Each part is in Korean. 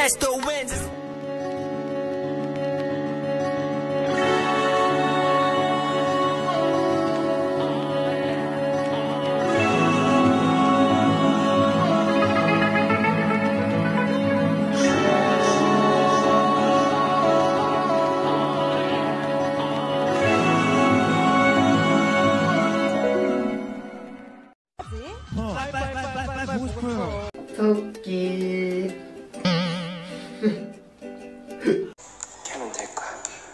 catch the wind. 보고 싶어요. 토끼. 걔는 될 거야.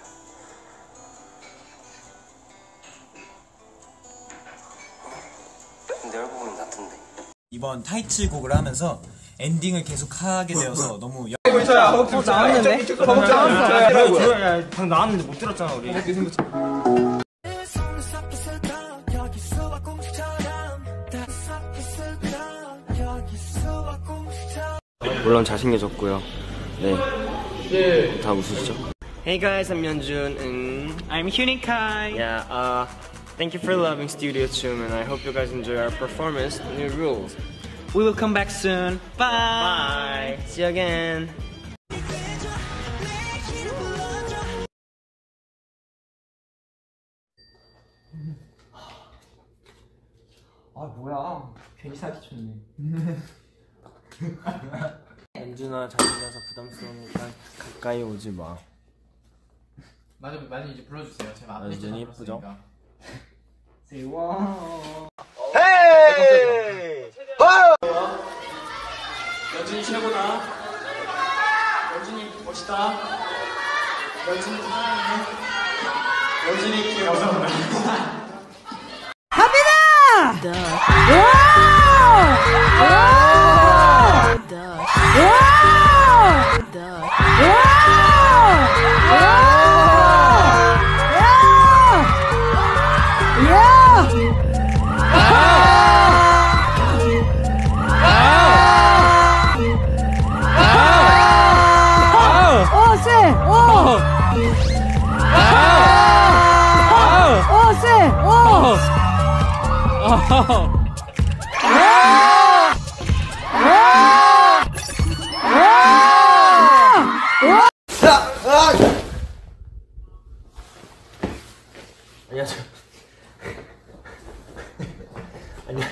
내 얼굴은 같은데. 이번 타이틀곡을 하면서 엔딩을 계속 하게 되어서 너무 나왔는데? 방금 나왔는데 못 들었잖아 우리. 물론 잘생겨졌고요. 네. 다 웃으시죠? Hey guys, I'm Yeonjun. I'm Hyunikai. Yeah. Thank you for loving Studio Chum, and I hope you guys enjoy our performance. New rules. We will come back soon. Bye. See you again. 아 뭐야? 괜히 살기 좋네. 연준아 잘생겨서 부담스러우니까 가까이 오지 마. 많이 이제 불러주세요. 제가 앞에 연준이 이쁘죠? 세워. 헤이! 연준이 최고다. 연준이 멋있다. 연준이 사랑해. 연준이 귀여워. 안녕하세요. 안녕.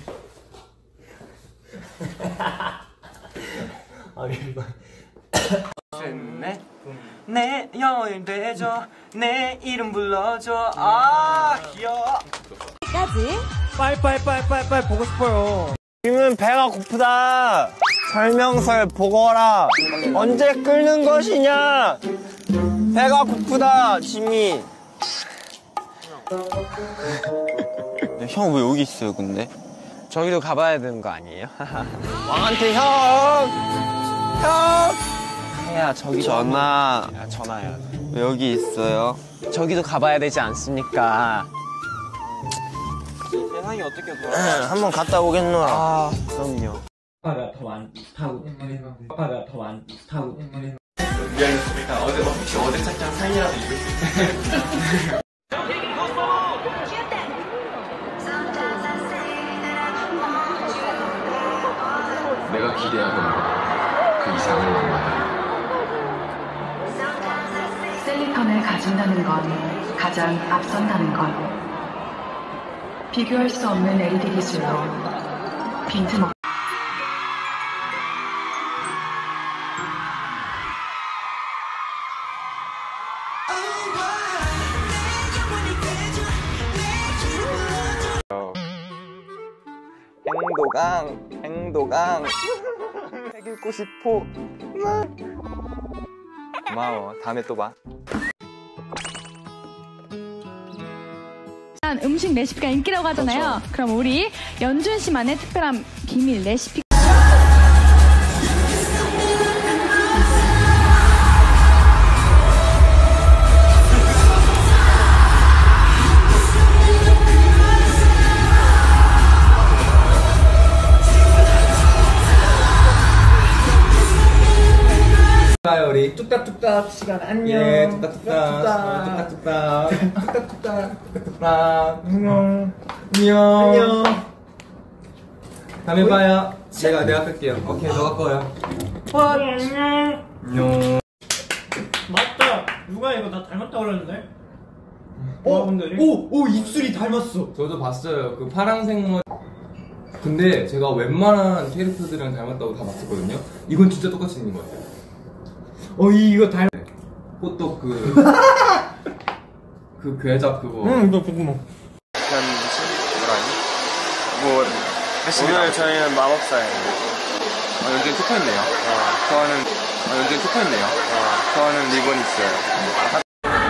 셋넷 내 여인 되죠. 내 이름 불러줘. 아 귀여워. 까지 빨리 보고 싶어요. 지금은 배가 고프다. 설명서를 보거라. 언제 끓는 것이냐. 배가 고프다 지미. 형 왜 여기 있어요 근데? 저기도 가봐야 되는 거 아니에요? 왕한테 형! 야 저기 전화야. 왜 여기 있어요? 저기도 가봐야 되지 않습니까? 세상이 어떻게 돌아가? 한번 갔다 오겠노라. 아 그럼요. 아빠가 더 많다고. 아빠가 더 많다고. 미안했습니다. 혹시 어제 착장 사인이라도 입을 수 있어요? 내가 기대하던 그 이상을 만나다. 셀리턴을 가진다는 건 가장 앞선다는 것. 비교할 수 없는 LED 기술로 빈틈없 행도강 책 읽고 싶어. 고마워. 다음에 또 봐. 음식 레시피가 인기라고 하잖아요. 그렇죠. 그럼 우리 연준 씨만의 특별한 비밀 레시피. 우리 뚝딱뚝딱 시간 안녕. 예, 뚝딱뚝딱. 안녕. 안녕. 다음에 봐요. 내가 끌게요. 오케이, 너가 꺼요. 안녕. 맞다. 누가 이거 나 닮았다고 그랬는데? 오 입술이 닮았어. 저도 봤어요. 그 파랑색 머리. 근데 제가 웬만한 캐릭터들이랑 닮았다고 다 봤었거든요. 이건 진짜 똑같이 생긴 것 같아요. 이거 닮. 호떡 그 괴작 그거. 이거 궁금해. 오늘 저희는 마법사예요. 연준 투표했네요. 연준 투표했네요. 저는 리본 있어요.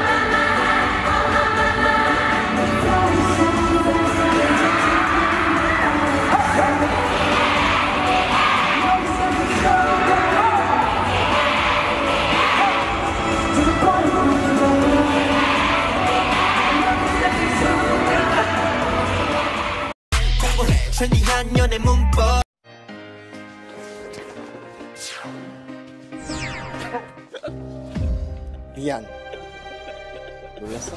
미안. 놀랐어?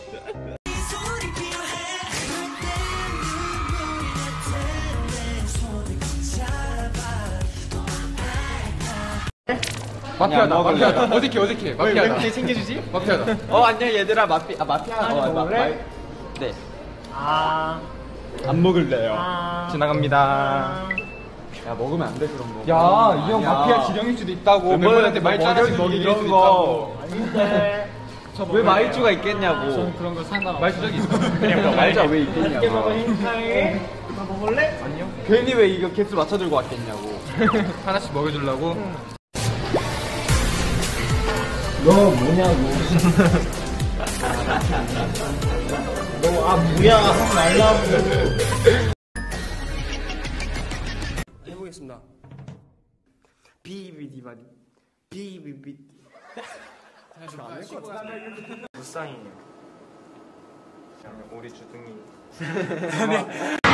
마피아다. 어색해. 마피아다. 왜 이렇게 챙겨주지? 마피아다. 안녕 얘들아 마피아. 네. 안 먹을래요. 지나갑니다. 야 먹으면 안 돼 그런 거. 야 이 형 마피아 지령일 수도 있다고. 멤버한테 말 잘하지 먹이길 수도 있다고. 아닌데. 왜 말주가 있겠냐고. 저는 그런 거 상관없어. 말주적이 있어. 그냥 말자 왜 맛있게 먹어 있겠냐고. 흰카이. 나 먹을래? 아니요. 괜히 왜 이거 개수 맞춰 들고 왔겠냐고. 하나씩 먹여주려고. 너 뭐냐고. 너 뭐야 하지 말라고. 해보겠습니다. 비비디바디 비비비. 무쌍이에요. 우리 주둥이.